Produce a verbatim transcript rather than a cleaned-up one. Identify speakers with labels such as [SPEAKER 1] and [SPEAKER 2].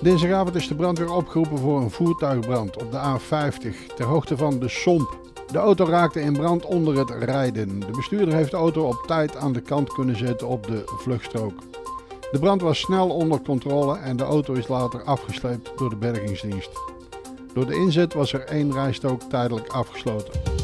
[SPEAKER 1] Dinsdagavond is de brandweer opgeroepen voor een voertuigbrand op de A vijftig ter hoogte van de Somp. De auto raakte in brand onder het rijden. De bestuurder heeft de auto op tijd aan de kant kunnen zetten op de vluchtstrook. De brand was snel onder controle en de auto is later afgesleept door de bergingsdienst. Door de inzet was er één rijstrook tijdelijk afgesloten.